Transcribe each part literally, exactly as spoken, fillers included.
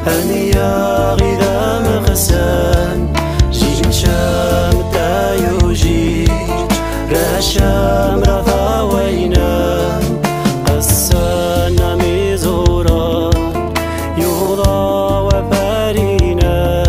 هنيا غدا مغسان جين شام تايوجي رشام رضا وينا قصنا ميزورا يوضا وبارينا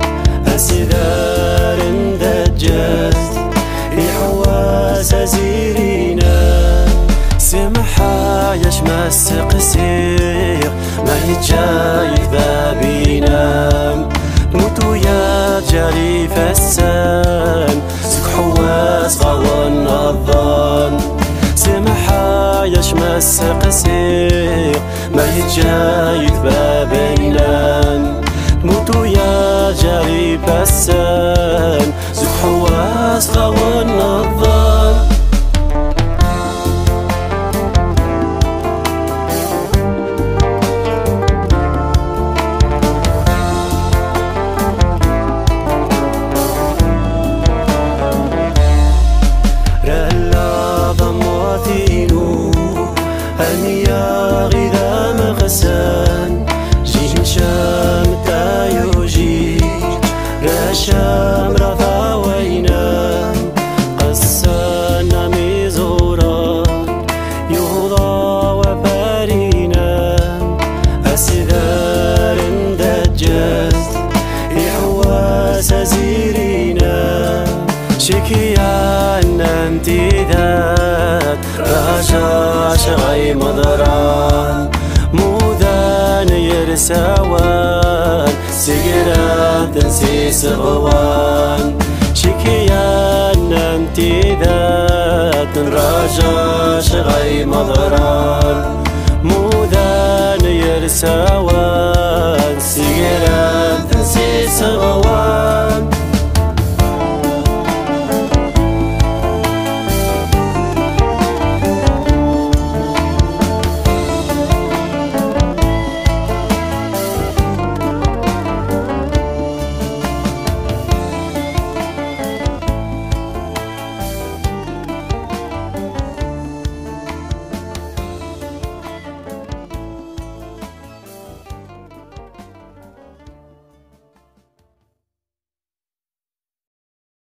أسدار دجاز يحواس زيرينا سمحا يشمس قسير ما يتجايد بابينا موتو يا جاري فسان سك حواس غوان الظن سمحا يشمس قسير ما يتجايد بابينا موتو يا جاري فسان سك حواس غوان الظن هنيا غدا مغسان جين شام تايوجي رشام رضا وينا قصنا ميزورا يوضا وبارينا أسدار دجاز يحواس زيرينا شكيا امتداد راجع شغي مضران مودان يرسوان سيقران تنسي سغوان شكيان امتداد راجع شغي مضران مودان يرسوان